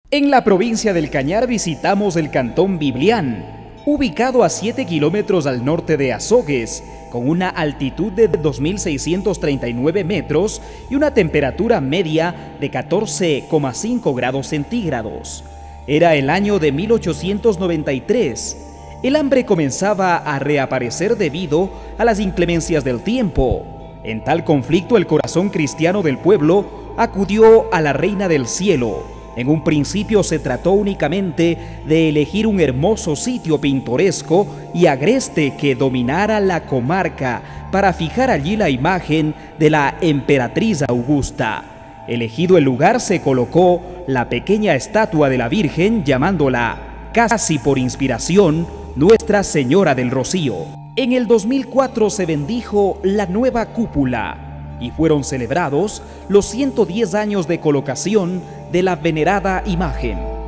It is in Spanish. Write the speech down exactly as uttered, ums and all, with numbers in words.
En la provincia del Cañar visitamos el cantón Biblián, ubicado a siete kilómetros al norte de Azogues, con una altitud de dos mil seiscientos treinta y nueve metros y una temperatura media de catorce coma cinco grados centígrados. Era el año de mil ochocientos noventa y tres. El hambre comenzaba a reaparecer debido a las inclemencias del tiempo. En tal conflicto, el corazón cristiano del pueblo acudió a la Reina del Cielo. En un principio se trató únicamente de elegir un hermoso sitio pintoresco y agreste que dominara la comarca para fijar allí la imagen de la emperatriz Augusta. Elegido el lugar, se colocó la pequeña estatua de la Virgen, llamándola, casi por inspiración, Nuestra Señora del Rocío. En el dos mil cuatro se bendijo la nueva cúpula y fueron celebrados los ciento diez años de colocación de la venerada imagen.